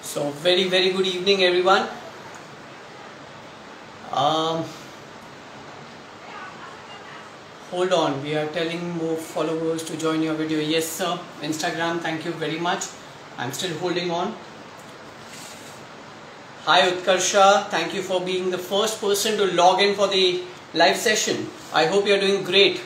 So very good evening everyone. Hold on, we are telling more followers to join your video. Yes sir, Instagram, thank you very much. I'm still holding on. Hi Utkarsha, thank you for being the first person to log in for the live session. I hope you're doing great.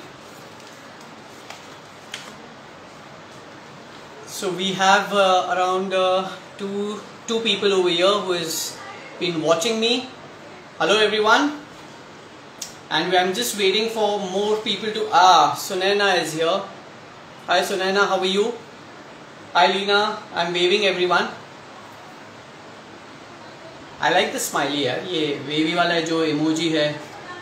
So we have around two people over here who has been watching me. Hello everyone. And I'm just waiting for more people to... Sunaina is here. Hi Sunaina, how are you? Hi Lina, I'm waving everyone. I like the smiley यार, ये wavy वाला जो emoji है.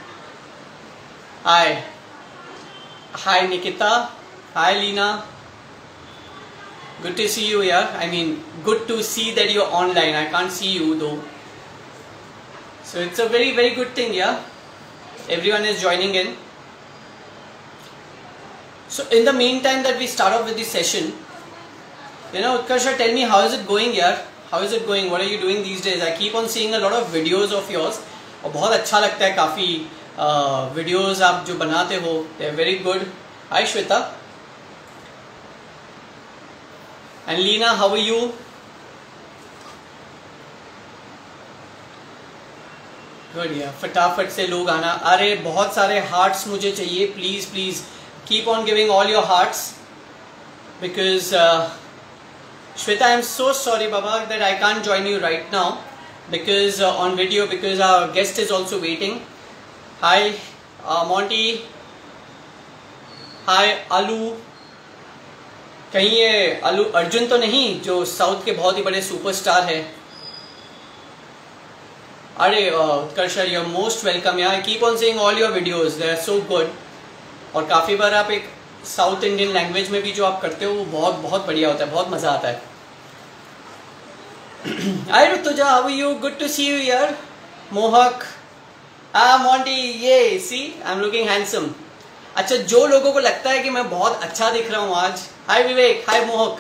Hi. Hi Nikita. Hi Lina. Good to see you here. I mean, good to see that you're online. I can't see you though. So it's a very good thing, yeah. Everyone is joining in. So in the meantime that we start off with the session, you know, Utkarsha, tell me, how is it going, yeah? How is it going? What are you doing these days? I keep on seeing a lot of videos of yours. और बहुत अच्छा लगता है काफी videos आप जो बनाते हो. They're very good. Hi Shweta. And Lina, how are you? Good, yeah. फटाफट से लोग आना. अरे बहुत सारे hearts मुझे चाहिए. Please keep on giving all your hearts. Because Shweta, I'm so sorry Baba that I can't join you right now. Because on video, because our guest is also waiting. Hi Monty. Hi Alu. कहीं ये अल्लू अर्जुन तो नहीं जो south के बहुत ही बड़े superstar है? अरे Utkarsha, you are most welcome यार. I keep on seeing all your videos, they are so good. और काफ़ी बार आप एक साउथ इंडियन लैंग्वेज में भी जो आप करते हो वो बहुत बढ़िया होता है, बहुत मज़ा आता है. Hi Rituja, how are you? Good to see you यार. मोहक, मॉन्टी, ये see I am looking handsome. अच्छा, जो लोगों को लगता है कि मैं बहुत अच्छा दिख रहा हूँ आज, हाय विवेक, हाय मोहक,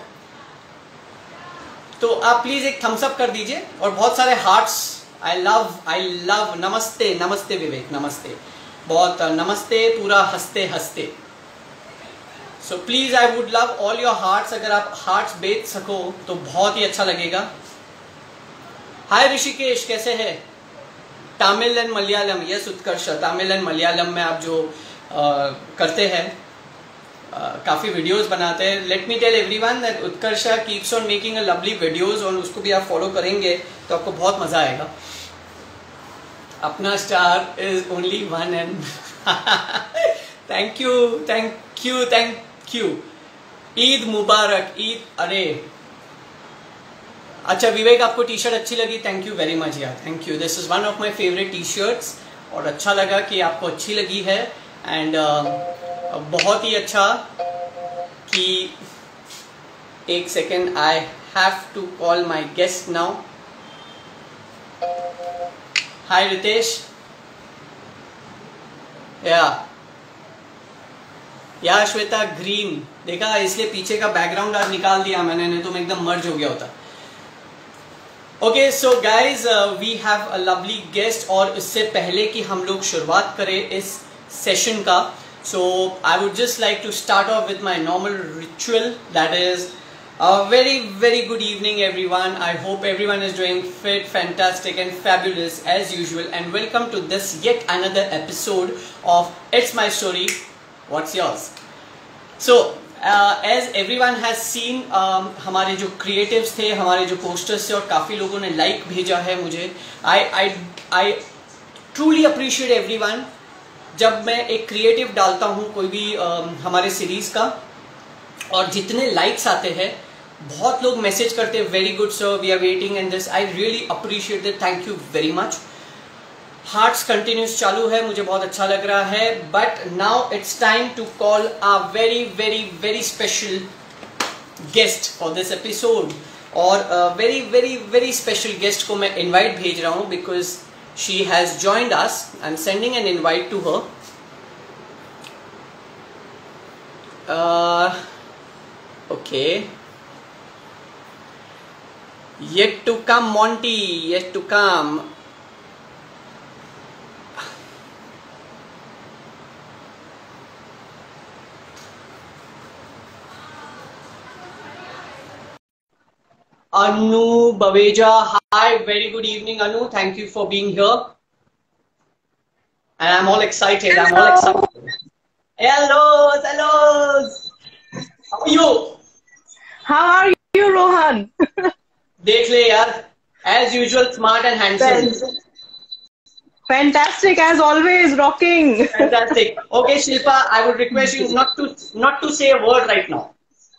तो आप प्लीज एक थम्स अप कर दीजिए और बहुत सारे हार्ट्स. I love. नमस्ते विवेक, नमस्ते, बहुत नमस्ते, पूरा हंसते हंसते. So please I would love all your hearts. अगर आप हार्ट्स बेच सको तो बहुत ही अच्छा लगेगा. हाय ऋषिकेश, कैसे है? Tamil and Malayalam, yes Utkarsh, Tamil and Malayalam में आप जो करते हैं, काफ़ी वीडियोस बनाते हैं. Let me tell everyone that Utkarsha keeps on making a lovely videos, और उसको भी आप फॉलो करेंगे तो आपको बहुत मज़ा आएगा. अपना star is only one and thank you. Eid मुबारक. ईद. अरे अच्छा विवेक, आपको टी शर्ट अच्छी लगी? थैंक यू वेरी मच यार, thank you. This is one of my favourite T shirts, और अच्छा लगा कि आपको अच्छी लगी है. एंड बहुत ही अच्छा कि एक second, I have to call my guest now. Hi Ritesh. या श्वेता, ग्रीन देखा, इसलिए पीछे का बैकग्राउंड आज निकाल दिया मैंने, नहीं तो मैं एकदम मर्ज हो गया होता. Okay so guys, we have a lovely guest. और इससे पहले कि हम लोग शुरुआत करें इस सेशन का, so I would just like to start off with my normal ritual, that is a very good evening everyone. I hope everyone is doing fit, fantastic and fabulous as usual, and welcome to this yet another episode of It's My Story, What's Yours. So as everyone has seen, हमारे जो creatives थे, हमारे जो posters थे, और काफ़ी लोगों ने like भेजा है मुझे. I truly appreciate everyone. जब मैं एक क्रिएटिव डालता हूँ कोई भी हमारे सीरीज़ का, और जितने लाइक्स आते हैं, बहुत लोग मैसेज करते हैं, very good sir, we are waiting and this. I really appreciate it, thank you very much. Hearts continues चालू है, मुझे बहुत अच्छा लग रहा है. But now it's time to call a very special guest for this episode. और very special guest को मैं इन्वाइट भेज रहा हूँ, because she has joined us. I'm sending an invite to her. Okay. Yet to come, Monty. Yet to come. Anu Baveja. Hi, very good evening, Anu. Thank you for being here. And I'm all excited. Hello. I'm all excited. Hello, hello. How are you? How are you, Rohan? देख ले यार. As usual, smart and handsome. Fantastic as always, rocking. Fantastic. Okay, Shilpa, I would request you not to say a word right now.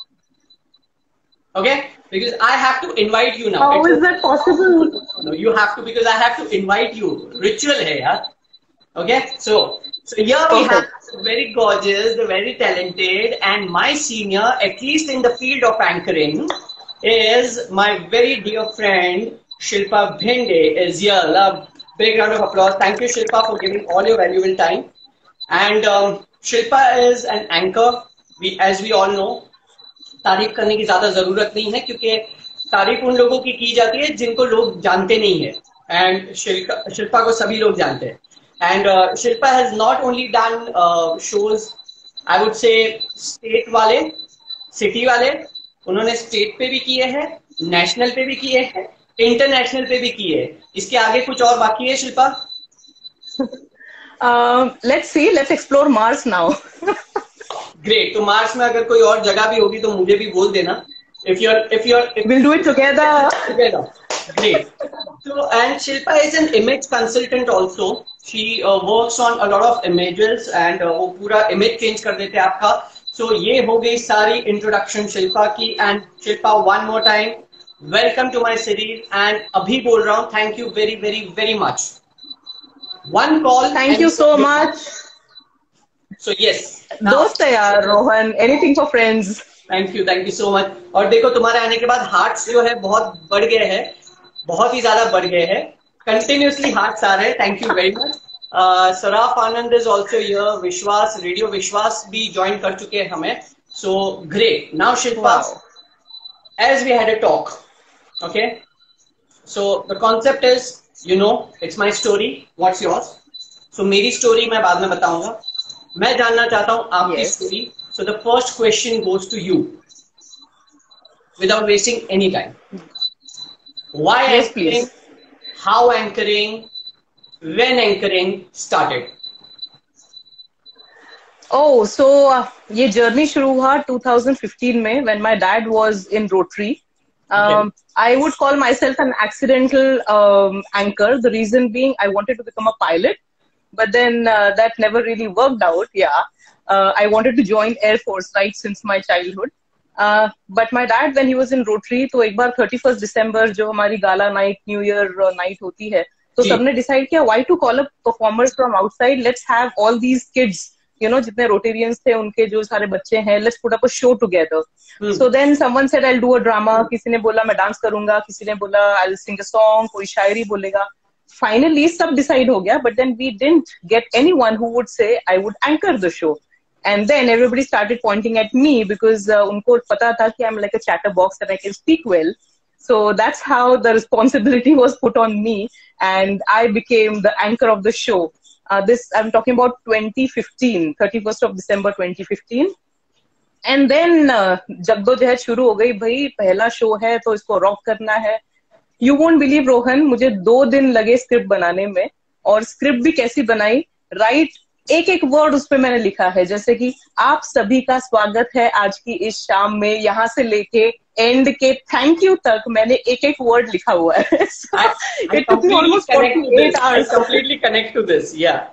Okay? Because I have to invite you now. How is that possible? No, you have to, because I have to invite you. Ritual hai yaar. Okay? So here we have the very gorgeous, the very talented, and my senior, at least in the field of anchoring, is my very dear friend Shilpa Bhinde is here. A big round of applause. Thank you, Shilpa, for giving all your valuable time. And Shilpa is an anchor. As we all know, तारीफ करने की ज्यादा जरूरत नहीं है, क्योंकि तारीफ उन लोगों की जाती है जिनको लोग जानते नहीं है. एंड शिल्पा को सभी लोग जानते हैं. And Shilpa has not only done shows, I would say state वाले, सिटी वाले, उन्होंने स्टेट पे भी किए हैं, नेशनल पे भी किए हैं, इंटरनेशनल पे भी किए हैं. इसके आगे कुछ और बाकी है Shilpa? Let's see, let's explore Mars now. Great. तो मार्स में अगर कोई और जगह भी होगी तो मुझे भी बोल देना. If we'll do it together. Great. So, and Shilpa is an image consultant also. She works on a lot of images and वो पूरा image change कर देते हैं आपका. So ये हो गई सारी introduction शिल्पा की. And Shilpa, one more time, welcome to my series. And अभी बोल रहा हूँ, thank you very very very much. One call. Thank you so much. So yes. दोस्त है यार Rohan. Anything for friends. Thank you so much. और देखो, तुम्हारे आने के बाद हार्ट्स जो है बहुत बढ़ गए हैं, बहुत ही ज्यादा बढ़ गए हैं. कंटिन्यूसली हार्ट्स आ रहे हैं. Thank you very much. Saraf Anand is also here. Vishwas, radio Vishwas भी ज्वाइन कर चुके हैं हमें. So great. Now Shilpa, as we had a talk, okay, so the concept is, you know, it's my story, what's yours. So मेरी story मैं बाद में बताऊंगा. मैं जानना चाहता हूं आपकी story. So the first question goes to you, without wasting any time. Why anchoring? How anchoring? When anchoring started? Oh, so ये journey शुरू हुआ 2015 में, when my dad was in Rotary. I would call myself an accidental anchor. The reason being, I wanted to become a pilot, but then that never really worked out. Yeah. I wanted to join Air Force right since my childhood. But my dad, when he was in Rotary, तो एक बार 31st December जो हमारी gala night, New Year night होती है, तो सबने decide किया, why to call up performers from outside? Let's have all these kids, you know, जितने Rotarians थे उनके जो सारे बच्चे हैं, let's put up a show together. So then someone said I'll do a drama. किसी ने बोला मैं डांस करूंगा, किसी ने बोला I'll sing a song, कोई शायरी बोलेगा. Finally सब decide हो गया, but then we didn't get anyone who would say I would anchor the show. And then everybody started pointing at me because उनको पता था कि I'm like a chatterbox and I can speak well. So that's how the responsibility was put on me, and I became the anchor of the show. This I'm talking about 2015, 31st of December 2015. And then जद्दोजहद शुरू हो गई. भाई पहला show है तो इसको rock करना है. You won't believe, रोहन, मुझे 2 दिन लगे स्क्रिप्ट बनाने में. और स्क्रिप्ट भी कैसी बनाई, राइट, एक एक वर्ड उस पे मैंने लिखा है, जैसे कि आप सभी का स्वागत है आज की इस शाम में, यहाँ से लेके एंड के थैंक यू तक मैंने एक एक वर्ड लिखा हुआ है. It took me almost 48 hours. I completely connect to this. Yeah.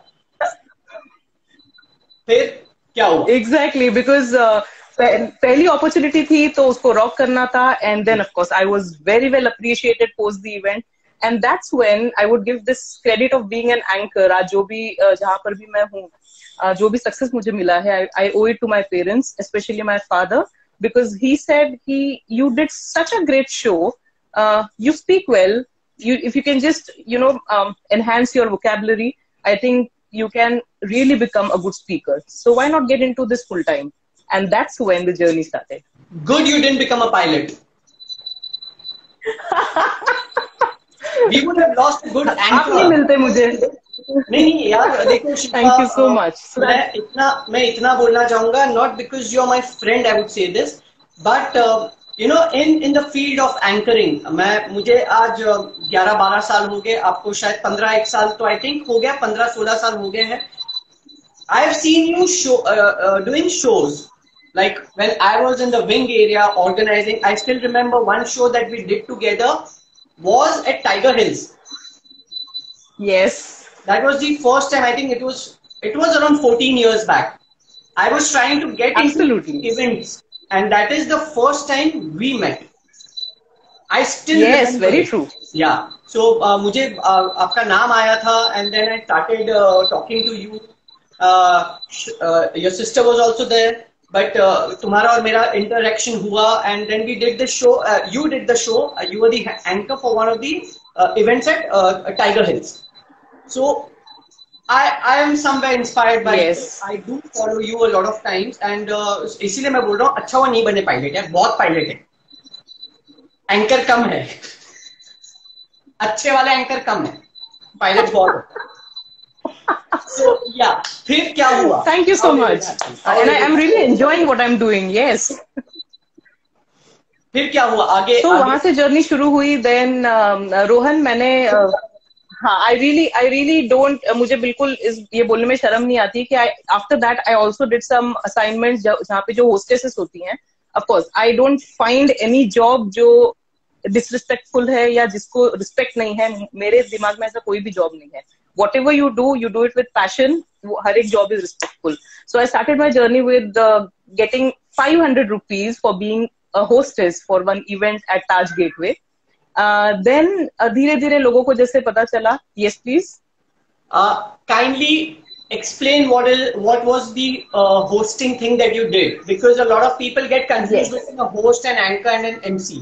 फिर क्या हुआ? Exactly, because पहली अपॉर्चुनिटी थी तो उसको रॉक करना था. And then of course I was very well appreciated post the event. And that's when I would give this credit of being an anchor. आज जो भी जहाँ पर भी मैं हूँ, जो भी सक्सेस मुझे मिला है, I owe it to my parents, especially my father, because he said, you did such a great show. You speak well. If you can just, you know, enhance your vocabulary, I think you can really become a good speaker. So why not get into this full time? And that's when the journey started. Good, you didn't become a pilot. We would have lost a good anchor. आप नहीं मिलते मुझे. नहीं यार देखो Shilpa, Thank you so much. मैं इतना बोलना चाहूंगा, not because you are my friend I would say this, but you know in the field of anchoring, मुझे आज 11-12 साल हो गए, आपको शायद 15 साल तो I think हो गया, 15-16 साल हो गए हैं. I have seen you doing shows. Like when I was in the wing area organizing, I still remember one show that we did together was at Tiger Hills. Yes. That was the first time. I think it was around 14 years back. I was trying to get Absolutely. into events, and that is the first time we met. I still Yes, remember very it. true. Yeah. So मुझे आपका नाम आया था, and then I started talking to you. Your sister was also there, but तुम्हारा और मेरा interaction हुआ, and then we did the show. You did the show. You were the anchor for one of the events at Tiger Hills. So I am somewhere inspired by Yes. you. I do follow you a lot of times, and इसीलिए मैं बोल रहा हूँ, अच्छा हुआ नहीं बने pilot है, बहुत पायलट है, एंकर कम है, अच्छे वाले एंकर कम है, पायलट बहुत है. So yeah, फिर क्या हुआ? Thank you so much. And I'm really enjoying what I'm doing. Yes. फिर क्या हुआ आगे? तो वहां से जर्नी शुरू हुई. Then रोहन मैंने हाँ, I really don't, मुझे बिल्कुल ये बोलने में शर्म नहीं आती कि after that I also did some assignments जहाँ पे जो hostesses होती हैं. Of course, I don't find any job जो disrespectful है या जिसको respect नहीं है. मेरे दिमाग में ऐसा कोई भी job नहीं है. Whatever you do it with passion. हर एक job is respectful. So I started my journey with getting 500 rupees for being a hostess for one event at Taj Gateway. Then धीरे धीरे लोगों को जैसे पता चला. Yes, please. Kindly explain what was the hosting thing that you did, because a lot of people get confused between a host, an anchor, and an MC.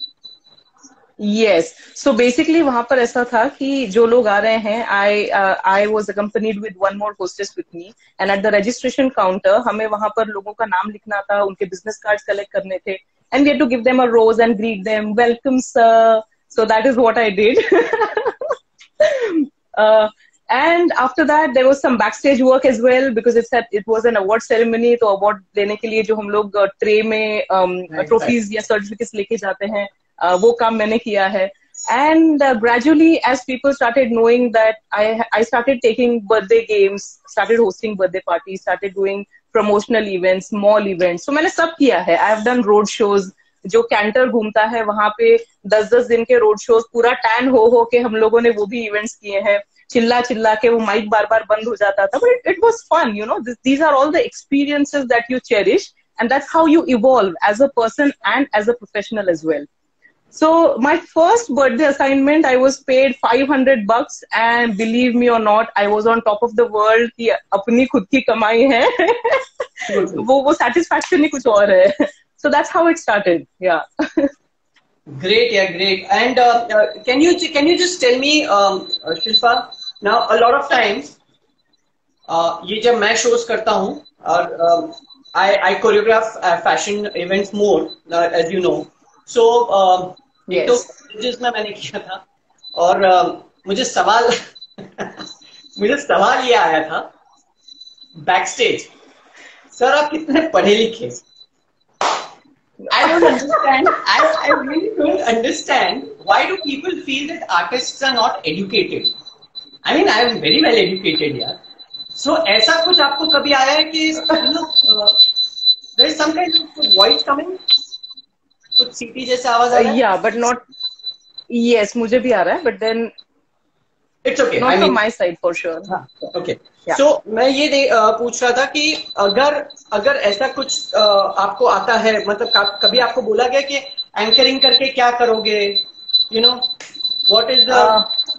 Yes. So basically वहां पर ऐसा था कि जो लोग आ रहे हैं, I was accompanied with one more hostess with me, and at the registration counter हमें वहां पर लोगों का नाम लिखना था, उनके business cards collect करने थे, and we had to give them a rose and greet them, welcome sir. So that is what I did. And after that there was some backstage work as well, because it was an award ceremony. तो award देने के लिए जो हम लोग tray में trophies या certificates लेके जाते हैं, वो काम मैंने किया है. And gradually as people started knowing that I started taking birthday games, started hosting birthday parties, started doing promotional events, mall events. So मैंने सब किया है. I have done road shows. जो कैंटर घूमता है वहां पे 10-10 दिन के रोड शोज, पूरा टैन हो के हम लोगों ने वो भी इवेंट्स किए हैं. चिल्ला चिल्ला के वो माइक बार बार बंद हो जाता था, but it was fun, you know. These are all the experiences that you cherish, and that's how you evolve as a person and as a professional as well. So my first birthday assignment, I was paid $500, and believe me or not, I was on top of the world कि अपनी खुद की कमाई है. वो satisfaction ही कुछ और है. So that's how it started. Yeah. Great, yeah, great. And can you just tell me, Shilpa, now a lot of times, ये जब मैं shows करता हूँ और I choreograph fashion events more, as you know. So एक तो जिसमें मैंने किया था, और मुझे सवाल ये आया था backstage, सर आप कितने पढ़े लिखे? I don't understand. I really don't understand why do people feel that artists are not educated. I mean, I am very well educated, यार. So ऐसा कुछ आपको कभी आया है कि there is some kind of voice coming? कुछ सीटी जैसा आवाज आ रहा है? Yeah, but not. Yes, मुझे भी आ रहा है, but then it's okay. Not from my side for sure. Okay. Yeah. So मैं ये पूछ रहा था कि अगर ऐसा कुछ आपको आता है, मतलब कभी आपको बोला गया कि एंकरिंग करके क्या करोगे? You know, what is the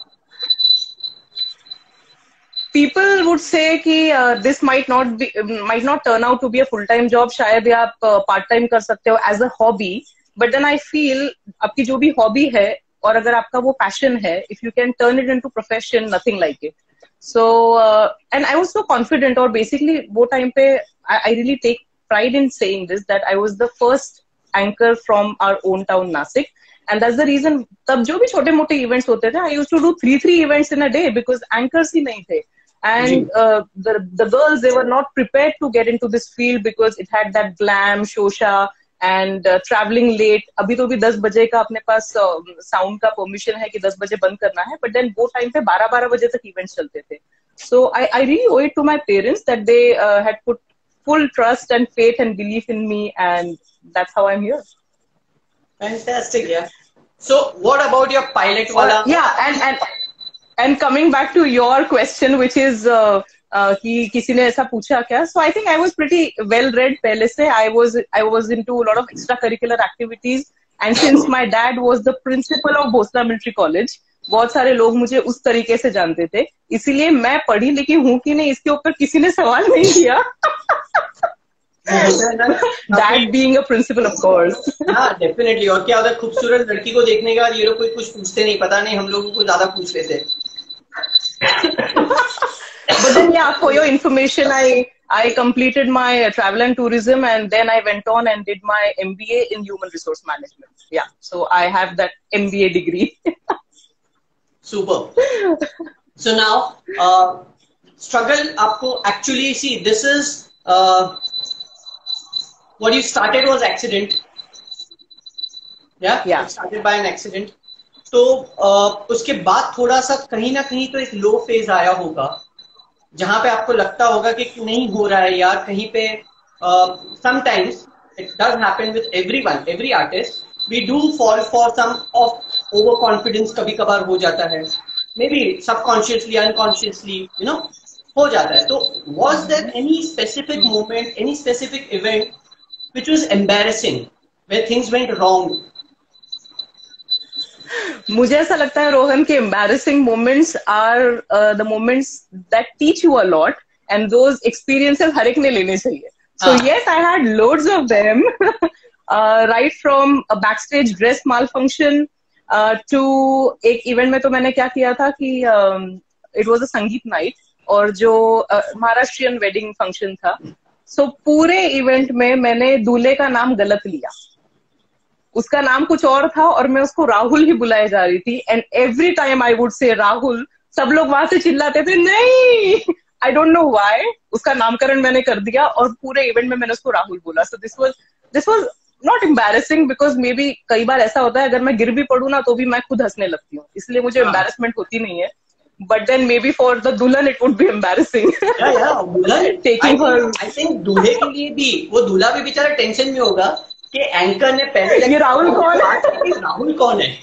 people would say कि this might not turn out to be a full-time job. शायद आप part-time कर सकते हो as a hobby. But then I feel आपकी जो भी hobby है और अगर आपका वो passion है, if you can turn it into profession, nothing like it. So and I was so confident, or basically वो time पे I really take pride in saying this, that I was the first anchor from our own town Nasik, and that's the reason तब जो भी छोटे मोटे events होते थे I used to do 3 events in a day because anchors ही नहीं थे. And the girls, they were not prepared to get into this field because it had that glam, shosha, and traveling late. अभी तो भी 10 बजे का अपने पास sound का परमिशन है कि 10 बजे बंद करना है, but then वो टाइम पे 12 बजे तक इवेंट्स चलते थे. So I really owe it to my parents that they had put full trust and faith and belief in me, and that's how I'm here. Fantastic, yeah. So what about your pilot wala? Yeah, and coming back to your question, which is कि किसी ने ऐसा पूछा क्या? So I think I was pretty well read पहले से. I was into a lot of extracurricular activities, and since my dad was the principal of Bhosla Military College, बहुत सारे लोग मुझे उस तरीके से जानते थे. इसीलिए मैं पढ़ी लिखी हूँ कि नहीं इसके ऊपर किसी ने सवाल नहीं किया. That being a principal, of course. हाँ, definitely. और क्या होता है खूबसूरत लड़की को देखने के बाद ये लोग कोई कुछ पूछते नहीं, पता नहीं हम लोगों को ज्यादा पूछ लेते. But then, yeah, for your information, I completed my travel and tourism, and then I went on and did my MBA in human resource management. Yeah, so I have that MBA degree. Super. So now, struggle आपको actually see this is what you started was accident. Yeah. It started by an accident. तो उसके बाद थोड़ा सा कहीं ना कहीं तो एक लो फेज आया होगा जहां पे आपको लगता होगा कि नहीं हो रहा है यार कहीं पे. Sometimes it does happen with everyone, every artist. We do fall for some of over confidence, कभी कभार हो जाता है, मे बी सबकॉन्शियसली अनकॉन्शियसली हो जाता है. तो was there any specific moment, any specific event which was embarrassing where things went wrong? मुझे ऐसा लगता है रोहन के embarrassing moments are the moments that teach you a lot, and those experiences हर एक ने लेने चाहिए. So yes, I had loads of them. Right from a backstage dress malfunction to एक event में तो मैंने क्या किया था कि it was a संगीत night और जो महाराष्ट्रियन wedding function था. So पूरे event में मैंने दूल्हे का नाम गलत लिया. उसका नाम कुछ और था और मैं उसको राहुल ही बुलाए जा रही थी. And every time I would say Rahul, सब लोग वहां से चिल्लाते थे नहीं. I don't know why. उसका नामकरण मैंने कर दिया और पूरे इवेंट में मैंने उसको राहुल बोला. So this was not embarrassing because maybe कई बार ऐसा होता है अगर मैं गिर भी पड़ू ना तो भी मैं खुद हंसने लगती हूँ, इसलिए मुझे एम्बैरेसमेंट होती नहीं है. But then maybe for the दुल्हन it would be embarrassing. Taking her. I think दूल्हे के लिए भी, वो दूल्हा भी बेचारा टेंशन में होगा कि एंकर ने पहले ये राहुल कौन है? राहुल कौन है?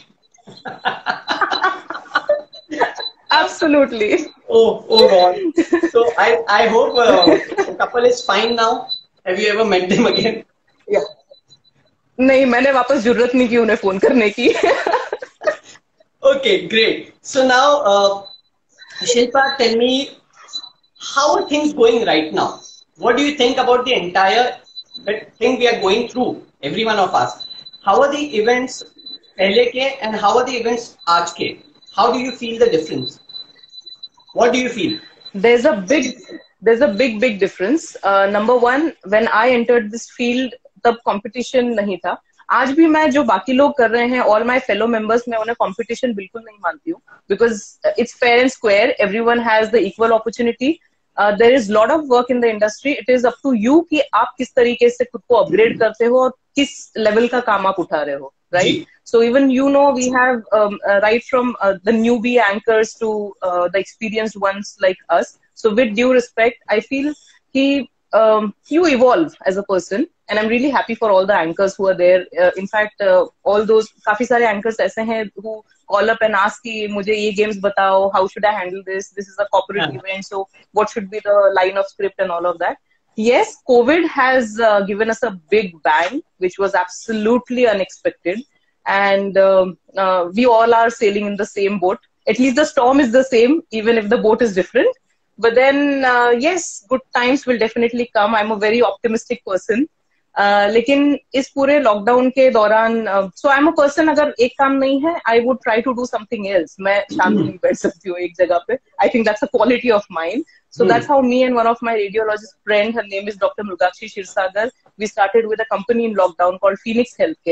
Absolutely. Oh God. So I hope the couple is fine now. Have you ever met them again? Yeah. नहीं, मैंने वापस जरूरत नहीं की उन्हें फोन करने की. Okay, great. So now, Shilpa, tell me, how are things going right now? What do you think about the entire thing we are going through? Every one of us. How are the events पहले के and how are the events आज के? How do you feel the difference? What do you feel? There's a big difference. Number one, when I entered this field, तब competition नहीं था. आज भी मैं जो बाकी लोग कर रहे हैं, all my fellow members, मैं उन्हें competition बिल्कुल नहीं मानती हूँ. Because it's fair and square. Everyone has the equal opportunity. There is lot of work in the industry. It is up to you कि आप किस तरीके से खुद को अपग्रेड करते हो और किस लेवल का काम आप उठा रहे हो, right? So even we have right from the newbie anchors to the experienced ones like us. So with due respect, I feel कि you evolve as a person, and I'm really happy for all the anchors who are there. In fact, all those काफी सारे anchors ऐसे हैं who call up and ask कि मुझे ये games बताओ, how should I handle this? This is a corporate event, so what should be the line of script and all of that. Yes, COVID has given us a big bang, which was absolutely unexpected, and we all are sailing in the same boat. At least the storm is the same, even if the boat is different. But then, yes, good times will definitely come. I'm a very optimistic person. लेकिन इस पूरे lockdown के दौरान so I'm a person, अगर एक काम नहीं है, I would try to do something else. मैं शांत नहीं बैठ सकती हूँ एक जगह पे. I think that's a quality of mine. So that's how me and one of my radiologist friend, her name is Dr. Mrugakshi Shirsagar, we started with a company in lockdown called Phoenix Healthcare.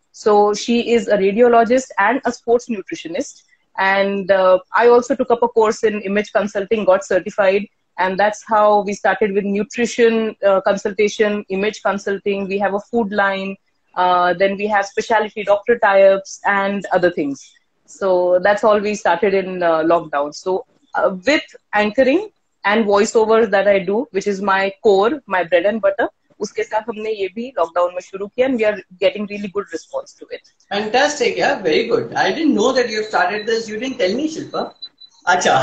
So she is a radiologist and a sports nutritionist. And I also took up a course in image consulting, got certified. And that's how we started with nutrition consultation, image consulting. We have a food line. Then we have specialty doctor tie-ups and other things. So that's all we started in lockdown. So with anchoring and voiceovers that I do, which is my core, my bread and butter, उसके साथ हमने ये भी lockdown में शुरू किया, and we are getting really good response to it. Fantastic, yeah, very good. I didn't know that you started this. You didn't tell me, Shilpa. Acha.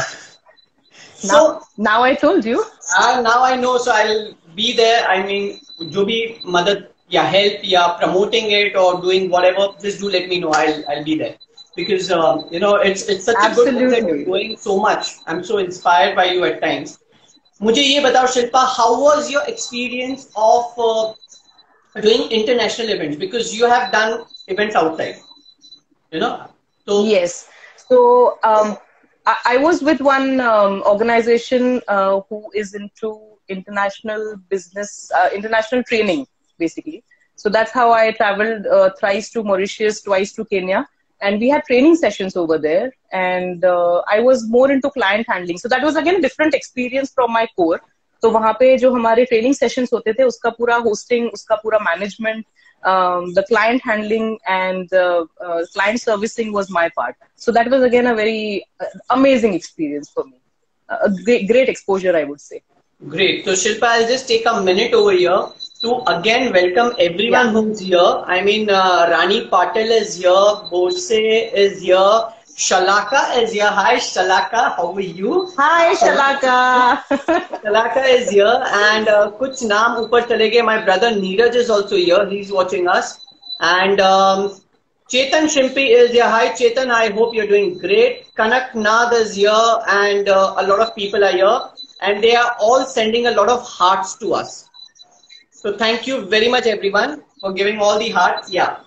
So now I told you. Now I know, so I'll be there. I mean, जो भी मदद या help या promoting it or doing whatever, just do let me know. I'll be there. Because you know, it's such Absolutely. a good thing that you're doing so much. I'm so inspired by you at times. मुझे ये बताओ Shilpa, how was your experience of doing international events? Because you have done events outside, you know. So yes. So I was with one organization who is into international business, international training, basically. So that's how I traveled thrice to Mauritius, twice to Kenya. And we had training sessions over there. And I was more into client handling. So that was again a different experience from my core. So वहाँ पे जो हमारे training sessions होते थे, उसका पूरा hosting, उसका पूरा management, the client handling and client servicing was my part. So that was again a very amazing experience for me. A great exposure, I would say. Great. So Shilpa, I'll just take a minute over here to again welcome everyone who's here. I mean, Rani Patel is here, Bose is here, Shalaka is here. Hi Shalaka, how are you? Hi Shalaka. Shalaka is here, and kuch naam upar chale gaye. My brother Neeraj is also here. He's watching us, and Chetan Shrimpi is here. Hi Chetan, I hope you're doing great. Kanak Naad is here, and a lot of people are here, and they are all sending a lot of hearts to us. So thank you very much everyone for giving all the hearts. Yeah.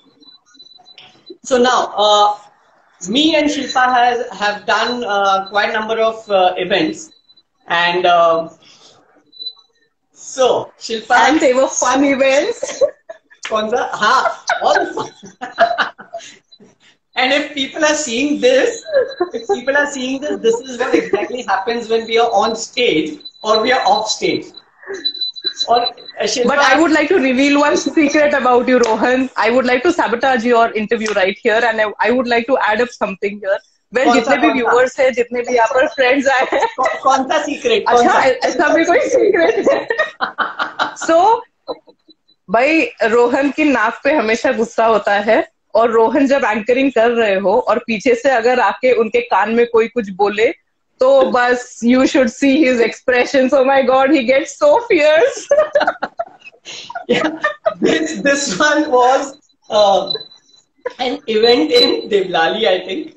So now, me and Shilpa have done quite a number of events, and so Shilpa. And they were fun events. All fun. And if people are seeing this, this is what exactly happens when we are on stage or we are off stage. Or, but I would like to reveal one secret about you, Rohan. I would like to sabotage your interview right here, and I would like to add up something here. Well, जितने भी viewers हैं, जितने भी यहाँ पर friends आए हैं, कौन सा secret? अच्छा, ऐसा भी कोई secret है? So, भाई रोहन की नाक पे हमेशा गुस्सा होता है, और रोहन जब एंकरिंग कर रहे हो और पीछे से अगर आके उनके कान में कोई कुछ बोले, तो बस you should see his expressions. Oh my God, he gets so fierce. Yeah, this one was an event in Devlali, I think.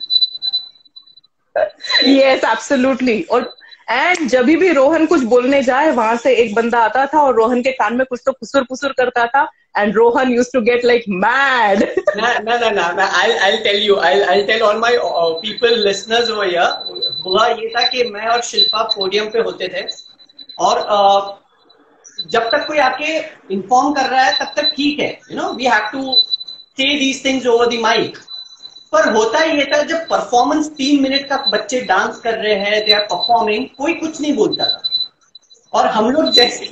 Yes, absolutely. और एंड जब भी रोहन कुछ बोलने जाए, वहां से एक बंदा आता था और रोहन के कान में कुछ तो फुसुर फुसुर करता था, and Rohan used to get like mad. No. I'll tell you. I'll tell all my people, listeners over here. हुआ ये था कि मैं और शिल्पा पोडियम पे होते थे, और जब तक कोई आके इन्फॉर्म कर रहा है तब तक ठीक है, you know, we have to say these things over the mic. पर होता ये था जब परफॉर्मेंस 3 मिनट का बच्चे डांस कर रहे हैं, दे आर परफॉर्मिंग, कोई कुछ नहीं बोलता था, और हम लोग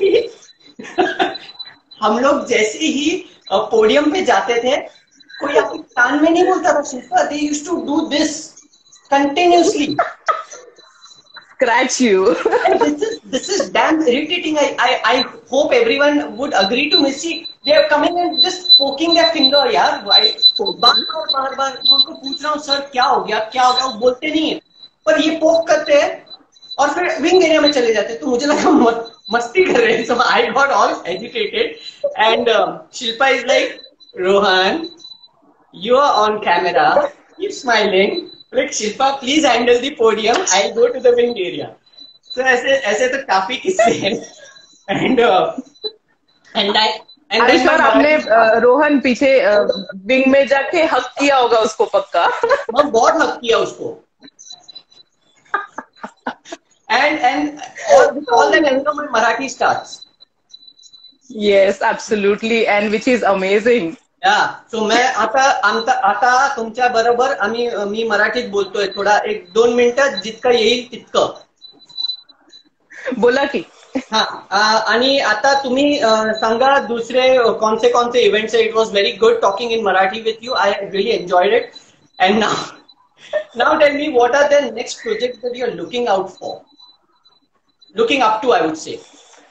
जैसे ही पोडियम पे जाते थे, कोई आपके कान में नहीं बोलता था Shilpa, they used to do this continuously. Scratch you. This is damn irritating. I hope everyone would agree to me. See, they are coming and just poking their finger, यार. बार उनको पूछ रहा हूँ, सर क्या हो गया, वो बोलते नहीं है, पर ये पोक करते हैं और फिर विंग एरिया में चले जाते हैं, तो मुझे लगा मस्ती कर रहे हैं. So I got all agitated, and Shilpa is like, Rohan, you are on camera, keep smiling. Like, Shilpa, please handle the podium. I'll go to the wing area. So ऐसे तो काफी किस्से हैं. And अरे सर, आपने रोहन पीछे wing में जाके हक किया होगा उसको पक्का. मैं बहुत हक किया उसको. And all the time my Marathi starts. Yes, absolutely, and which is amazing. या सो मैं आता तुमच्या बरोबर मी मराठीत बोलतोय थोडा 1-2 मिनिटं जितकं येईल तितकं. बोला की. हाँ आणि आता तुम्ही सांगा दुसरे कौन से इवेंट्स है. It was very good talking in Marathi with you. I really enjoyed it. And now tell me what are the next project that you are looking out for, looking up to, I would say.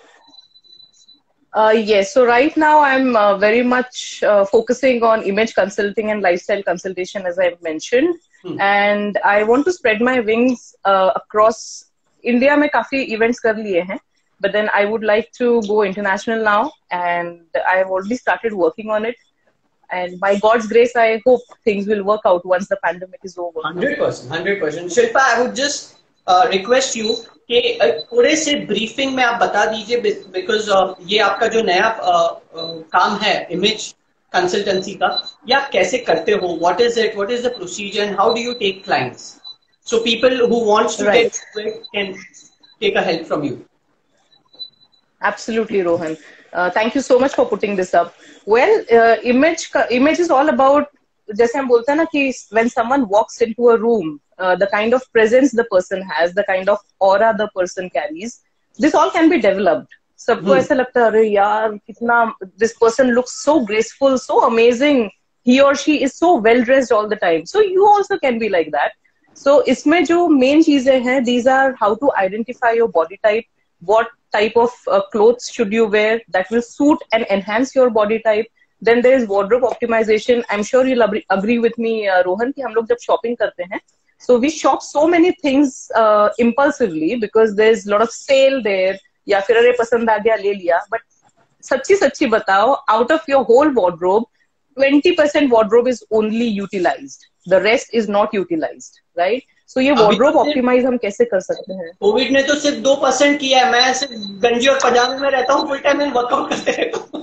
Yes, so right now I'm very much focusing on image consulting and lifestyle consultation, as I mentioned. And I want to spread my wings across India. में काफी events कर लिए हैं, but then I would like to go international now, and I've already started working on it. And by God's grace, I hope things will work out once the pandemic is over. 100%, 100%. Shilpa, I would just request you कि थोड़े से briefing में आप बता दीजिए, because ये आपका जो नया काम है इमेज कंसल्टेंसी का, ये आप कैसे करते हो, what is it, what is the procedure and how do you take clients, so people who wants to get can take a help from you. Absolutely, Rohan. Thank you so much for putting this up. Well, image is all about, जैसे हम बोलते हैं ना कि when someone walks into a room, the kind of presence the person has, the kind of aura the person carries, this all can be developed. सबको ऐसा लगता है अरे यार कितना this person looks so graceful, so amazing, he or she is so well dressed all the time. So you also can be like that. So इसमें जो main चीजें हैं, these are how to identify your body type, what type of clothes should you wear that will suit and enhance your body type. Then there is wardrobe optimization. I'm sure you'll agree with me, Rohan, कि हम लोग जब shopping करते हैं, so we shop so many things impulsively because there's a lot of sale there. या फिर अरे पसंद आ गया ले लिया. But सच्ची बताओ, out of your whole wardrobe, 20% wardrobe is only utilized. The rest is not utilized, right? So ये wardrobe optimize हम कैसे कर सकते हैं? कोविड ने तो सिर्फ 2% किया है. मैं सिर्फ गंजी और पजामे में रहता हूँ, फुल टाइम वर्कआउट करते रहता हूँ.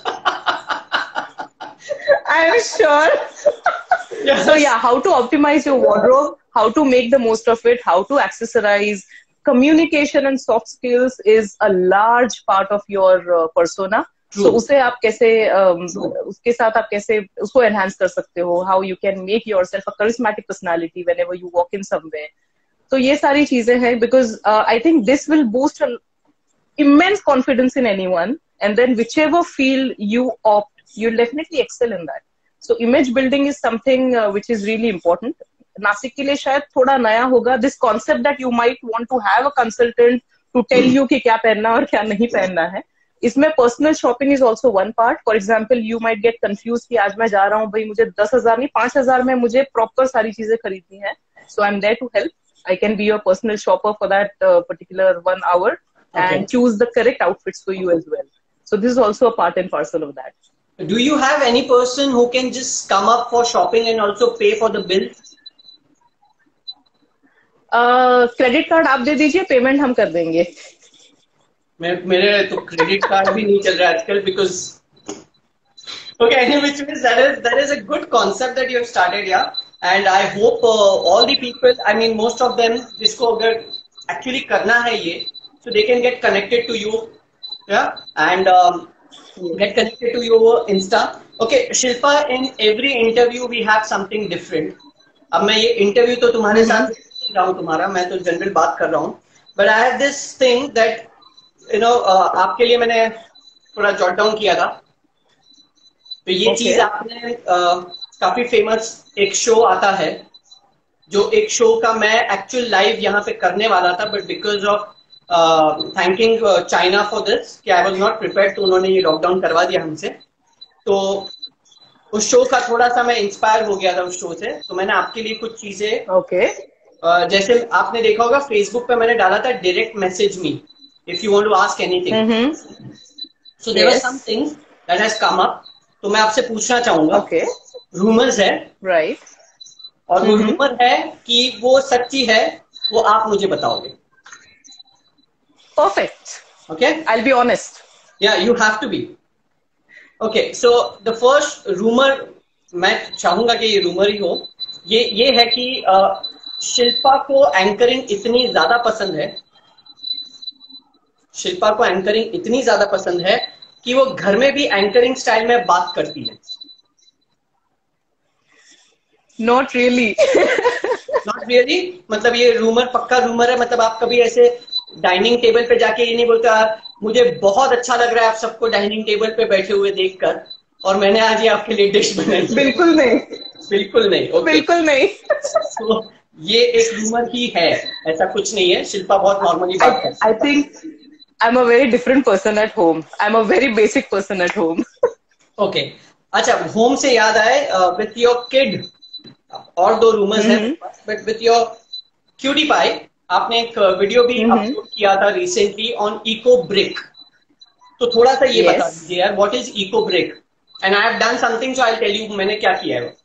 I'm sure. Yes. So yeah, how to optimize your wardrobe, how to make the most of it, how to accessorize. Communication and soft skills is a large part of your persona. True. So उसे आप कैसे उसके साथ आप कैसे उसको enhance कर सकते हो? How you can make yourself a charismatic personality whenever you walk in somewhere. तो ये सारी चीजें हैं because I think this will boost immense confidence in anyone, and then whichever field you opt, you'll definitely excel in that. So image building is something which is really important. Nashik के लिए शायद थोड़ा नया होगा. This concept that you might want to have a consultant to tell you कि क्या पहनना और क्या नहीं पहनना है. इसमें personal shopping is also one part. For example you might get confuse कि आज मैं जा रहा हूँ भाई, मुझे 10,000 नहीं 5,000 में मुझे प्रॉपर सारी चीजें खरीदनी है. So I am there to help. I can be your personal shopper for that particular 1 hour and choose the correct outfits for you as well. So this is also a part and parcel of that. Do you have any person who can just come up for shopping and also pay for the bill? Credit card आप दे दीजिए, payment हम कर देंगे. मेरे तो credit card भी नहीं चल रहा आजकल because okay, which means that is a good concept that you have started, yeah, and I hope all the people, I mean most of them, जिसको अगर actually करना है ये, so they can get connected to you, yeah, and get connected to your Insta. Okay, Shilpa, in every interview we have something different. अब मैं ये interview तो तुम्हारे साथ रहा हूँ, तुम्हारा मैं तो जनरल बात कर रहा हूँ, but I have this thing that you know, आपके लिए मैंने थोड़ा जॉट डाउन किया था. तो ये चीज आपने काफी फेमस एक शो आता है, जो एक शो का मैं एक्चुअल लाइव यहाँ पे करने वाला था, but because of thanking China for this कि आई वाज नॉट प्रिपेयर्ड, तो उन्होंने ये लॉकडाउन करवा दिया हमसे. तो उस शो का थोड़ा सा मैं इंस्पायर हो गया था उस शो से. तो मैंने आपके लिए कुछ चीजें जैसे आपने देखा होगा फेसबुक पे मैंने डाला था direct message me if you want to ask anything. So there were some things that has come up. तो मैं आपसे पूछना चाहूंगा. रूमर्स है, right? और वो रूमर है कि वो सच्ची है, वो आप मुझे बताओगे. Perfect. Okay. I'll be honest. Yeah, you have to be. Okay. So the first rumor, मैं चाहूंगा कि ये रूमर ही हो. ये है कि शिल्पा को एंकरिंग इतनी ज्यादा पसंद है, शिल्पा को एंकरिंग इतनी ज्यादा पसंद है कि वो घर में भी एंकरिंग स्टाइल में बात करती है. Not really. नॉट रियली, मतलब ये रूमर पक्का रूमर है? मतलब आप कभी ऐसे डाइनिंग टेबल पे जाके ये नहीं बोलते मुझे बहुत अच्छा लग रहा है आप सबको डाइनिंग टेबल पे बैठे हुए देखकर और मैंने आज ये आपके लिए डिश बनाई? बिल्कुल नहीं, बिल्कुल नहीं। ओके, बिल्कुल नहीं। तो ये एक रूमर ही है, ऐसा कुछ नहीं है। शिल्पा बहुत नॉर्मली बात करती है। I think I'm a very different person at home. I'm a very basic person at home. Okay, अच्छा, होम से याद आए, विथ योर किड और दो रूमर्स हैं, but with your cutie pie आपने एक वीडियो भी अपलोड किया था रिसेंटली ऑन इको ब्रिक, तो थोड़ा सा ये बता दीजिए यार, what is eco brick? And I have done something, so I tell you मैंने क्या किया है।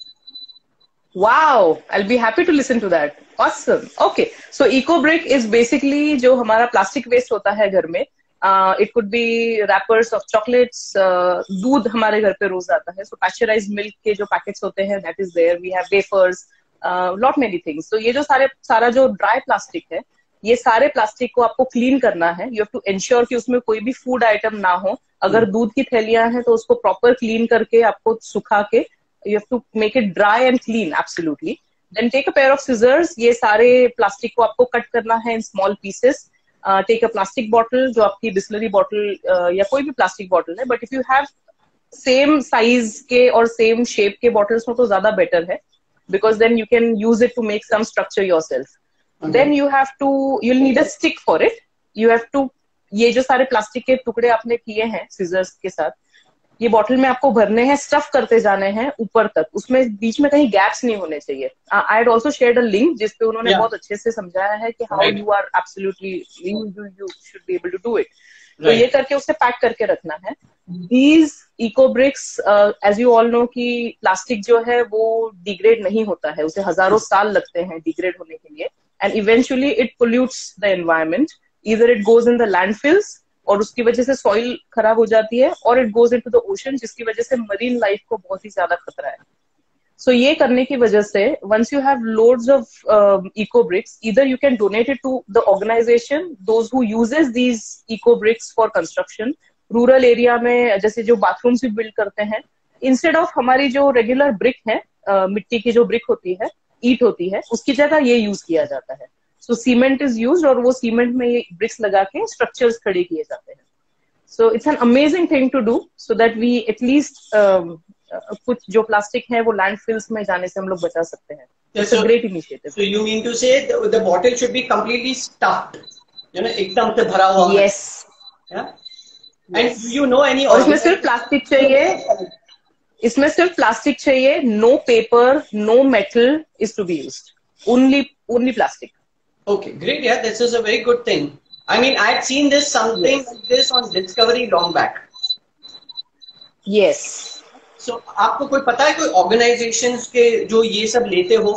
Wow, I'll be happy to listen to that. Awesome. Okay, so EcoBrick is basically जो हमारा प्लास्टिक वेस्ट होता है घर में, it could be wrappers of chocolates, दूध हमारे घर पे रोज आता है, so pasteurized milk के जो पैकेट्स होते हैं, that is there. We have wafers, lot many things. So ये जो सारा जो ड्राई प्लास्टिक है, ये सारे प्लास्टिक को आपको क्लीन करना है. You have to ensure कि उसमें कोई भी फूड आइटम ना हो. अगर दूध की थैलियां हैं तो उसको प्रॉपर क्लीन करके आपको सुखा के you have to make it dry and clean absolutely. Then take a pair of scissors. ये सारे प्लास्टिक को आपको कट करना है in small pieces. Take a plastic bottle, जो आपकी बिस्लरी बॉटल या कोई भी प्लास्टिक बॉटल है, but if you have same size के और same shape के bottles हो तो ज्यादा better है, because then you can use it to make some structure yourself. Okay. Then you'll need a stick for it. You have to, ये जो सारे प्लास्टिक के टुकड़े आपने किए हैं scissors के साथ, ये बॉटल में आपको भरने हैं, स्टफ करते जाने हैं ऊपर तक, उसमें बीच में कहीं गैप्स नहीं होने चाहिए. I had also shared a link जिसपे उन्होंने बहुत अच्छे से समझाया है कि how you are absolutely you should be able to do it. तो ये करके उसे पैक करके रखना है. These eco bricks, as you all know कि प्लास्टिक जो है वो डिग्रेड नहीं होता है, उसे हजारों साल लगते हैं डिग्रेड होने के लिए, and eventually it pollutes the environment. Either it goes in the landfills और उसकी वजह से सॉइल खराब हो जाती है, और it goes into the ocean जिसकी वजह से मरीन लाइफ को बहुत ही ज्यादा खतरा है. सो ये करने की वजह से once you have loads of eco bricks, either you can donate it to the organisation those who uses these eco bricks for construction. Rural area में जैसे जो बाथरूम्स भी बिल्ड करते हैं, इंस्टेड ऑफ हमारी जो रेगुलर ब्रिक है, मिट्टी की जो ब्रिक होती है, ईट होती है, उसकी जगह ये यूज किया जाता है. So cement is used और वो सीमेंट में ये ब्रिक्स लगा के स्ट्रक्चर्स खड़े किए जाते हैं. So it's an amazing thing to do so that we at least कुछ जो प्लास्टिक है वो लैंडफिल्स में जाने से हम लोग बचा सकते हैं. It's a great initiative. So you mean to say the bottle should be completely stuffed, you know, एकदम से भरा हुआ. Yes. Yeah. And you know any और इसमें सिर्फ प्लास्टिक चाहिए, इसमें सिर्फ प्लास्टिक चाहिए. No paper, no metal is to be used. Only plastic. Okay, great. Yeah, this is a very good thing. I mean, I had seen something like this on Discovery long back. Yes. So, आपको कोई पता है कोई organizations के जो ये सब लेते हो?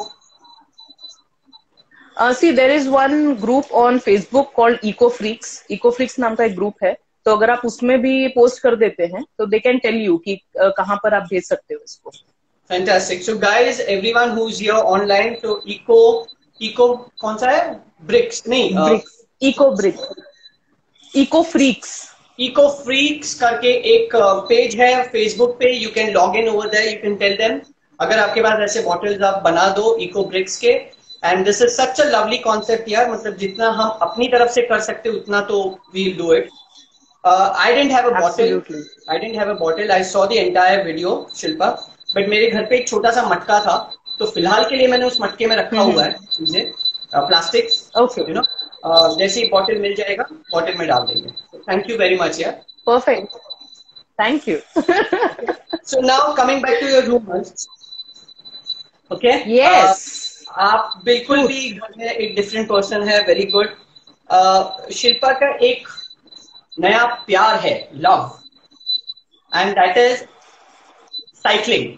See, there is one group on Facebook called EcoFreaks. EcoFreaks नाम का एक ग्रुप है, तो अगर आप उसमें भी पोस्ट कर देते हैं तो they can tell you कि कहाँ पर आप भेज सकते हो इसको. Fantastic. So, guys, everyone who's here online, so eco कौन सा है? ब्रिक्स नहीं, bricks, eco brick, eco freaks. Eco freaks करके एक पेज है फेसबुक पे. You can log in over there, you can tell them अगर आपके पास ऐसे बॉटल्स आप बना दो इको ब्रिक्स के. And this is such a lovely concept यार, मतलब जितना हम अपनी तरफ से कर सकते उतना तो we will do it. I didn't have a bottle, I saw the entire video Shilpa, but मेरे घर पे एक छोटा सा मटका था, तो फिलहाल के लिए मैंने उस मटके में रखा हुआ है चीजें, प्लास्टिक. यू नो, जैसे ही बॉटल मिल जाएगा बॉटल में डाल देंगे. थैंक यू वेरी मच यार. Perfect, thank you. So now coming back to your rumours. Okay, yes, आप बिल्कुल भी घर में एक डिफरेंट पर्सन है. Very good. शिल्पा का एक नया प्यार है, love, and that is cycling.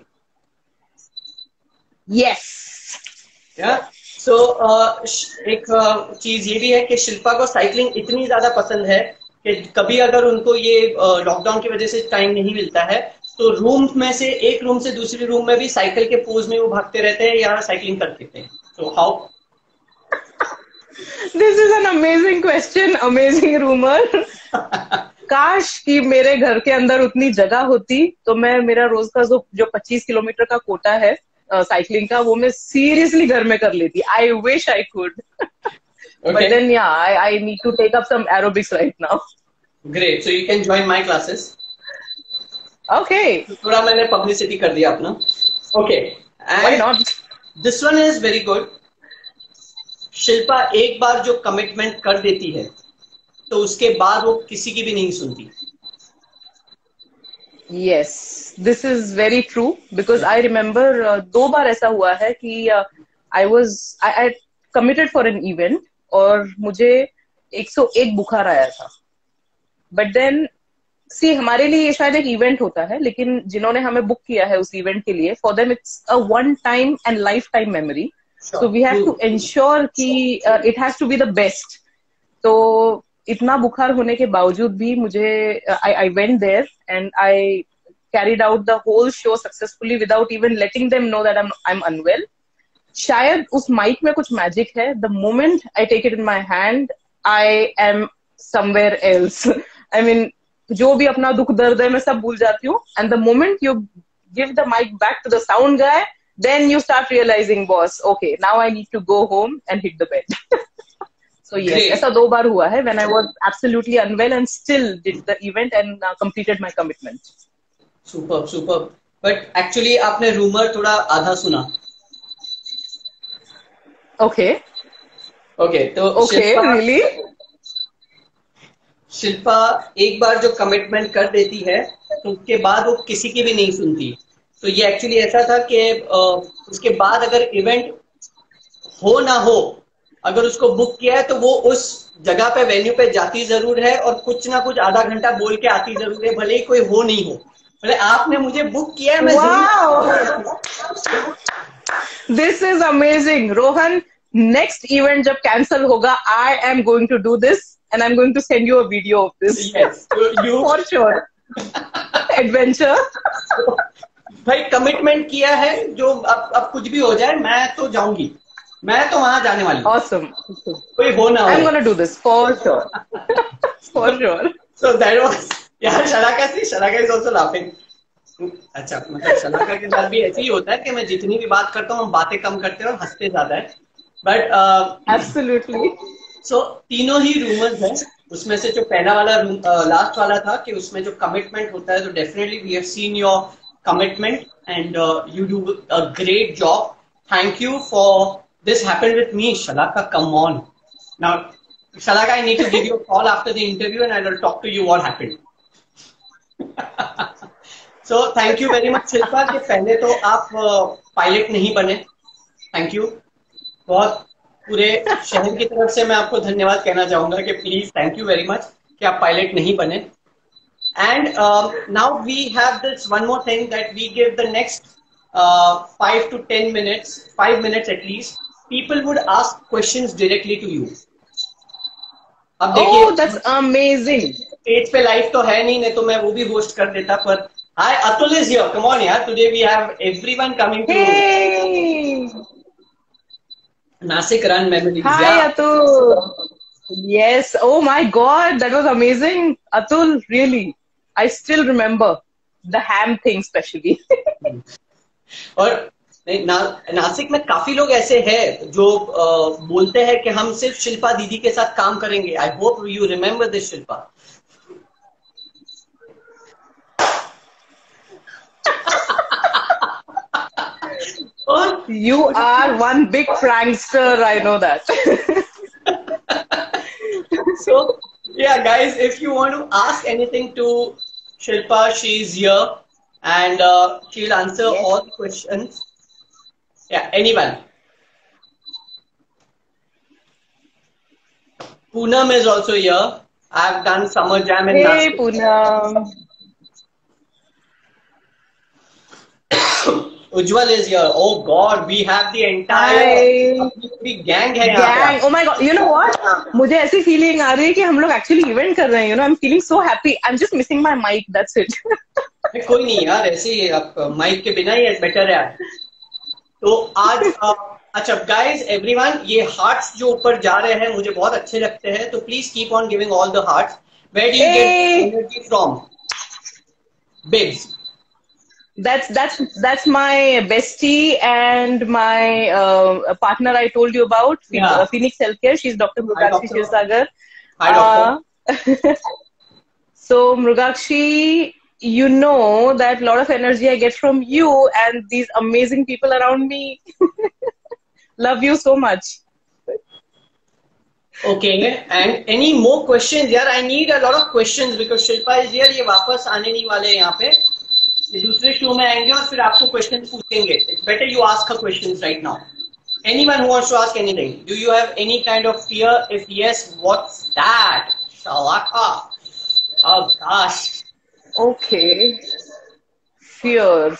Yes. Yeah. So, एक चीज ये भी है कि शिल्पा को साइकिलिंग इतनी ज्यादा पसंद है कि कभी अगर उनको ये लॉकडाउन की वजह से टाइम नहीं मिलता है तो रूम में से एक रूम से दूसरे रूम में भी साइकिल के पोज में वो भागते रहते हैं या साइकिलिंग करते हैं. So how? This is an amazing question, amazing rumor. काश कि मेरे घर के अंदर उतनी जगह होती तो मैं मेरा रोज का जो 25 किलोमीटर का कोटा है साइकिलिंग का, वो मैं सीरियसली घर में कर लेती. I wish I could. But then I need to take up some aerobics right now. Great. So you can join my classes. Okay. थोड़ा मैंने publicity कर दिया अपना. Okay. And why not? This one is very good. Shilpa एक बार जो commitment कर देती है तो उसके बाद वो किसी की भी नहीं सुनती. Yes, this is very true because I remember 2 बार ऐसा हुआ है कि I committed for an event और मुझे 101 बुखार आया था. बट देन सी, हमारे लिए ये शायद एक इवेंट होता है, लेकिन जिन्होंने हमें बुक किया है उस इवेंट के लिए, for them it's a one time and life time memory. So we have to ensure कि it has to be the best. तो इतना बुखार होने के बावजूद भी मुझे I went there and I carried out the whole show successfully without even letting them know that I am unwell. शायद उस माइक में कुछ मैजिक है. The moment I take it in my hand, I am somewhere else. I mean, जो भी अपना दुख दर्द है मैं सब भूल जाती हूँ. And the moment you give the mic back to the sound guy, then you start realising, boss, okay, now I need to go home and hit the bed. So yes, ऐसा 2 बार हुआ है when I was absolutely unwell and still did the event and completed my commitment. Super super. But actually आपने rumour थोड़ा आधा सुना. Okay okay. तो really Shilpa एक बार जो कमिटमेंट कर देती है तो उसके बाद वो किसी की भी नहीं सुनती. तो ये एक्चुअली ऐसा था कि उसके बाद अगर इवेंट हो ना हो, अगर उसको बुक किया है तो वो उस जगह पे, वेन्यू पे जाती जरूर है और कुछ ना कुछ आधा घंटा बोल के आती जरूर है, भले ही कोई हो नहीं हो. भले आपने मुझे बुक किया है, मैं this is amazing. Rohan, next event जब कैंसिल होगा, I am going to do this and I'm going to send you a video of this. Yes, you for sure. Adventure. भाई कमिटमेंट किया है, जो अब कुछ भी हो जाए मैं तो जाऊंगी, मैं तो वहां जाने वाली. Awesome. कोई हो ना हो. I'm going to do this for sure. For sure. So that was, यार शलाका is also laughing. अच्छा, मतलब शलाका के साथ भी ऐसे ही होता है कि मैं जितनी भी बात करता हूँ, हम बातें कम करते हैं और हंसते ज्यादा है. But Absolutely. सो तीनों ही रूमर्स हैं. उसमें से जो पहला वाला लास्ट वाला था कि उसमें जो कमिटमेंट होता है, तो definitely we have seen your commitment and you do a great job. Thank you for this. Happened with me. Shalaka, come on now. Shalaka, I need to give you a call after the interview and I will talk to you what happened. So thank you very much Shilpa कि पहले तो आप pilot नहीं बने. Thank you. बहुत पूरे शहर की तरफ से मैं आपको धन्यवाद कहना चाहूंगा कि please, thank you very much कि आप पायलट नहीं बने. And now we have this one more thing that we give the next 5 to 10 minutes, 5 minutes at least. People would ask questions directly to you. अब देखिए, that's amazing. Stage पे live तो है नहीं तो मैं वो भी होस्ट कर देता. पर hi, Atul is here. Come on यार, today we have everyone coming to Nasik Run Memories. Hi, yeah. Atul. Yes. Oh my God, that was amazing, Atul. Really, I still remember the ham thing, especially. और नासिक में काफी लोग ऐसे हैं जो बोलते हैं कि हम सिर्फ शिल्पा दीदी के साथ काम करेंगे. I hope you remember this, Shilpa. You are one big prankster, I know that. So, yeah, guys, if you want to ask anything to Shilpa, she's here and she'll answer all the questions. Yeah, anyone. Poonam is also here. I've done summer jam in Hey, Poonam. Ujjwal is here. Oh God, we have the entire gang है यहाँ पे. Oh my God, you know what? मुझे ऐसी feeling आ रही है कि हम लोग एक्चुअली इवेंट कर रहे हैं. You know, I'm feeling so happy. I'm just missing my mic. That's it. कोई नहीं यार, ऐसे ही आप माइक के बिना ही बेटर है यार. तो आज अच्छा गाइज, एवरीवन, ये हार्ट्स जो ऊपर जा रहे हैं मुझे बहुत अच्छे लगते हैं. तो please keep on giving all the hearts. Where do you get energy from? Bigs. That's my bestie and my partner I told you about, Yeah. Phoenix Healthcare. She's Dr. Hi, Mrugakshi doctor. Shivsagar. Hi, doctor. So Mrugakshi, you know that a lot of energy I get from you and these amazing people around me. Love you so much. Okay, and any more questions? यार, I need a lot of questions because Shilpa is here. ये वापस आने नहीं वाले हैं यहाँ पे. ये दूसरे शो में आएंगे और फिर आपको क्वेश्चन पूछेंगे. It's better you ask her questions right now. Anyone who wants to ask anything. Do you have any kind of fear? If yes, what's that? Shalaka. Oh gosh. Okay. Fear.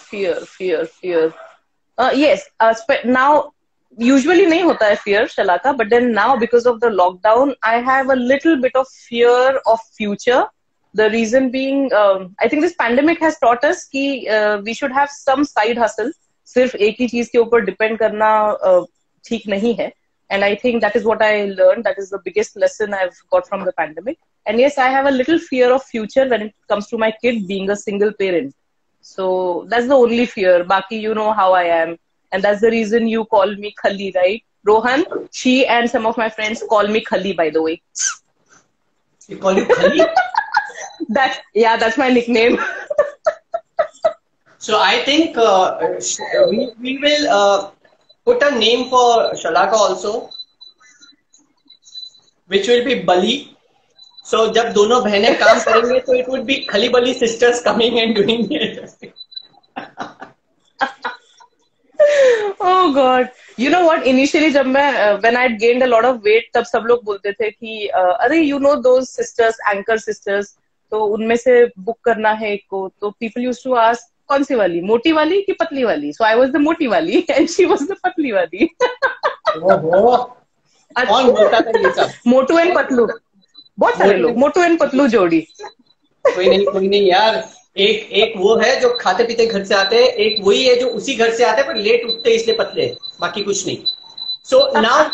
Yes. Now, usually नहीं होता है fear, Shalaka, but then now because of the lockdown, I have a little bit of fear of future. The reason being, I think this pandemic has taught us कि we should have some side hustle. सिर्फ एक ही चीज के ऊपर depend करना ठीक नहीं है. And I think that is what I learned. That is the biggest lesson I've got from the pandemic. And yes, I have a little fear of future when it comes to my kid being a single parent. So that's the only fear. Baki, you know how I am. And that's the reason you call me Khali, right? Rohan, she and some of my friends call me Khali, by the way. You call you Khali? That's my nickname. So I think we will put a name for Shalaka also, which will be Bali. So जब दोनों बहनें काम करेंगे तो it would be Khali Bali sisters coming and doing it. Oh God. You know what? Initially, when I had gained a lot of weight, तब सब लोग बोलते थे कि अरे you know those sisters, anchor sisters, तो उनमें से book करना है एक को. तो people used to ask कौन सी वाली, मोटी वाली कि पतली वाली? So I was the मोटी वाली and she was the पतली वाली. कौन बोलता था ये सब? मोटू एंड पतलू. बहुत सारे लोग मोटू एंड पतलू जोड़ी. कोई नहीं यार. एक वो है जो खाते पीते घर से आते हैं, एक वही है जो उसी घर से आते हैं पर लेट उठते इसलिए पतले, बाकी कुछ नहीं. So now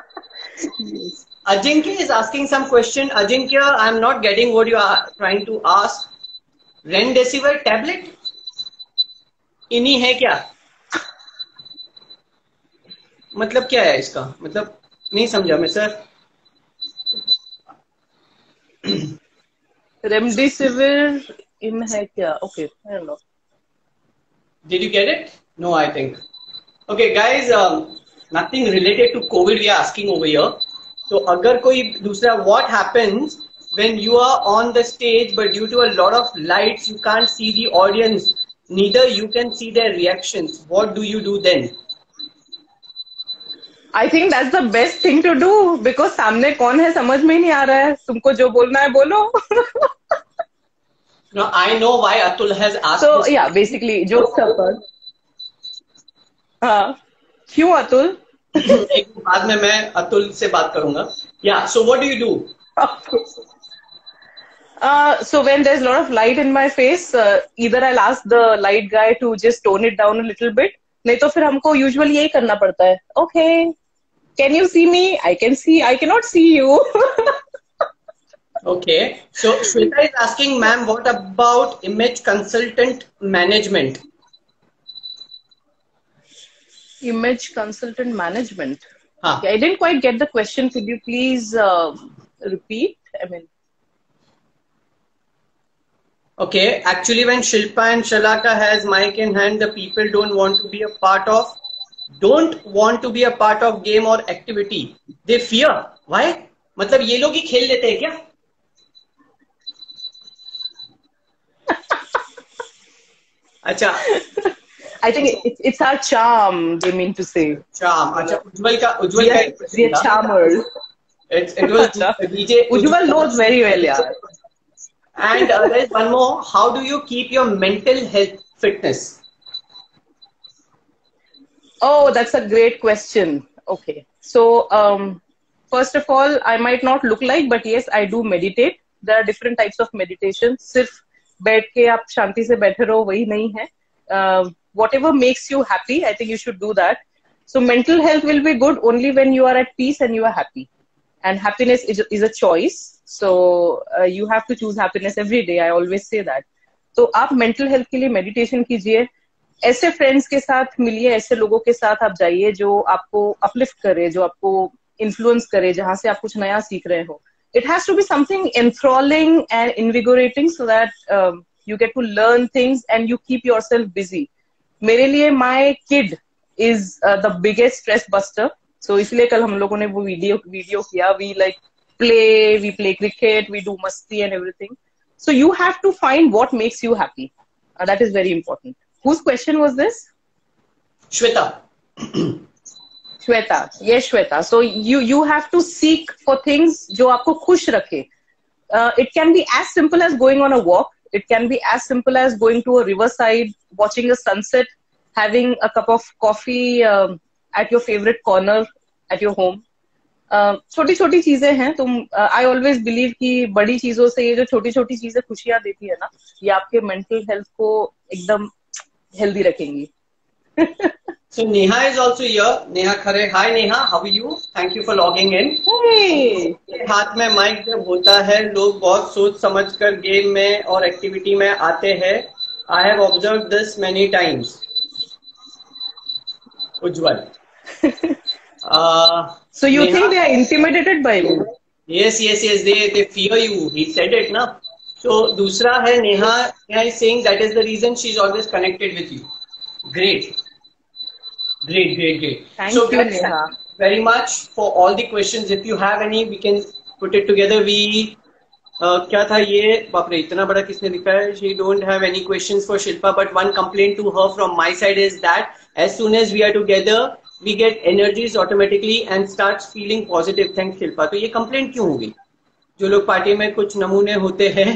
Ajinkya is asking some question. Ajinkya, I am not getting what you are trying to ask. Remdesivir tablet इन्हीं है क्या? मतलब क्या है इसका? मतलब नहीं समझा मैं सर. Remdesivir in है क्या? Okay, I don't know. Did you get it? No, I think. Okay, guys, nothing related to COVID we are asking over here. So, अगर कोई दूसरा, what happens when you are on the stage but due to a lot of lights you can't see the audience, neither you can see their reactions. What do you do then? I think that's the best thing to do because सामने कौन है समझ में नहीं आ रहा है. तुमको जो बोलना है बोलो. No, I know why Atul has asked. So yeah, basically jokes apart. हाँ, क्यों अतुल? एक बाद में मैं अतुल से बात करूंगा. Yeah, so what do you do? So when there's a lot of light in my face, either I'll ask the light guy to just tone it down a little bit. नहीं तो फिर हमको usually यही करना पड़ता है. Okay, can you see me? I can see. I cannot see you. Okay. So Shweta is asking, ma'am, what about image consultant management? Image consultant management. Huh. Okay, I didn't quite get the question. Could you please repeat? I mean. Okay. Actually, when Shilpa and Shalaka has mic in hand, the people don't want to be a part of game or activity. They fear. Why? मतलब ये लोग ही खेल लेते हैं क्या? अच्छा. I think it's our charm. They mean to say. Charm. अच्छा. उज्जवल का. We are charmers. It was DJ. Ujjwal knows very well, yeah. And there is one more. How do you keep your mental health fitness? Oh, that's a great question. Okay. So, first of all, I might not look like, but yes, I do meditate. There are different types of meditation. सिर्फ बैठ के आप शांति से बैठे रहो वही नहीं है. Whatever makes you happy, I think you should do that. So mental health will be good only when you are at peace and you are happy. And happiness is a choice. So you have to choose happiness every day. I always say that. तो आप mental health के लिए meditation कीजिए, ऐसे friends के साथ मिलिए, ऐसे लोगों के साथ आप जाइए जो आपको अपलिफ्ट करे, जो आपको इन्फ्लुएंस करे, जहां से आप कुछ नया सीख रहे हो. It has to be something enthralling and invigorating so that you get to learn things and you keep yourself busy. मेरे लिए my kid is the biggest stress buster. So इसलिए कल हम लोगों ने वो वीडियो किया. We like we play cricket, we do masti and everything. So you have to find what makes you happy. That is very important. Whose question was this? Shweta. Shweta. Yes, Shweta. So you have to seek for things जो आपको खुश रखे. It can be as simple as going on a walk. It can be as simple as going to a riverside, watching a sunset, having a cup of coffee at your favorite corner at your home. छोटी छोटी चीजें हैं. तुम I always believe कि बड़ी चीजों से ये जो छोटी छोटी चीजें खुशियां देती है ना, ये आपके मेंटल हेल्थ को एकदम हेल्दी रखेंगी. So Neha is also here. Neha Khare. Hi Neha, how are you? Thank you for logging in. Hey. हाथ में माइक जब होता है, लोग बहुत सोच समझकर गेम में और एक्टिविटी में आते हैं. I have observed this many times. Ujjwal. So you Neha, think they are intimidated by me? Yes. They fear you. He said it, na. So दूसरा है Neha. Neha is saying that is the reason she is always connected with you. Great. Thank So you, guys, Neha. thank you very much for all the questions. If you have any, we can put it together. क्या था ये? बाप रे, इतना बड़ा किसने लिखा है? She don't have any questions for Shilpa, but one complaint to her from my side is that as soon as we are together, we get energies automatically and starts feeling positive. Thanks Shilpa. तो ये complaint क्यों होगी? जो लोग party में कुछ नमूने होते हैं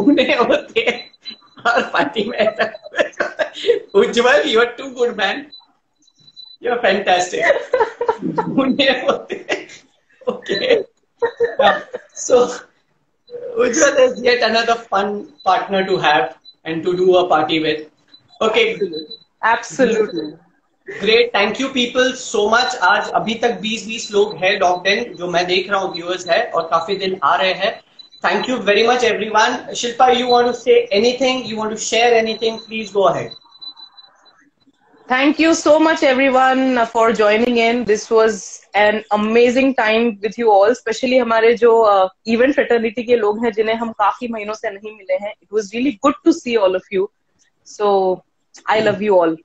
और पार्टी में ऐसा उज्जवल, you are too good man. You're fantastic. Okay. So, Ujjwal is yet another fun partner to have and to do a party with. Okay. Absolutely. Great. Thank you people so much. आज अभी तक 20 लोग हैं logged in, जो मैं देख रहा हूँ viewers है और काफी दिन आ रहे हैं. Thank you very much everyone. Shilpa, you want to say anything? You want to share anything? Please go ahead. Thank you so much everyone for joining in. This was an amazing time with you all, especially हमारे जो event fraternity के लोग हैं जिन्हें हम काफी महीनों से नहीं मिले हैं. It was really good to see all of you. So I love you all.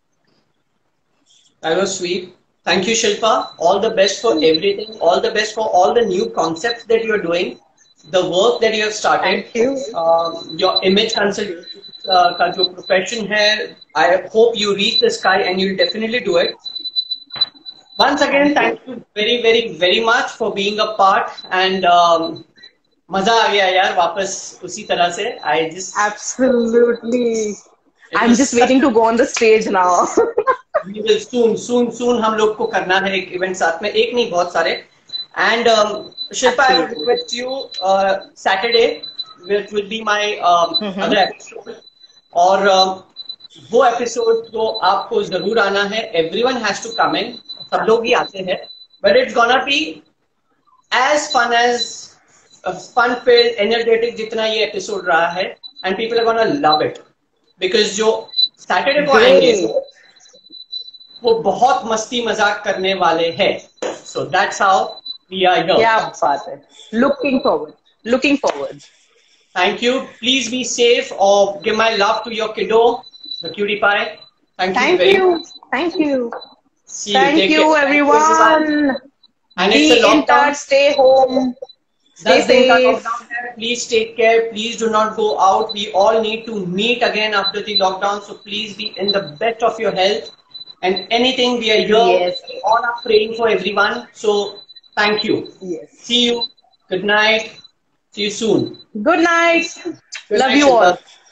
That was sweet. Thank you Shilpa. All the best for everything. All the best for all the new concepts that you are doing. The work that you have started. Thank you. Your image consultant का जो profession है, I hope you reach the sky and you'll definitely do it. Once again, thank you very much for being a part and मजा आ गया यार वापस उसी तरह से. I just Absolutely. I'm just waiting to go on the stage now. We will soon हम लोग को करना है एक event साथ में, एक नहीं बहुत सारे. And Shilpa, I would request you Saturday, which will be my other episode. और वो एपिसोड तो आपको जरूर आना है. Everyone has to come in. सब लोग ही आते हैं. But it's gonna be as fun filled, energetic जितना ये एपिसोड रहा है. And people are gonna love it. Because जो Saturday को आएंगे वो बहुत मस्ती मजाक करने वाले हैं. So that's how we are here. क्या बात है. Looking forward. Thank you. Please be safe or give my love to your kiddo, the cutie pie. Thank you very much. Thank you. See you. Thank you everyone. And Be it's a in touch. Stay home. Stay safe. Please take care. Please do not go out. We all need to meet again after the lockdown. So please be in the best of your health. And anything we are here, Yes. we all are praying for everyone. So thank you. Yes. See you. Good night. See you soon. Good night. Good Love night, you all. Shilpa.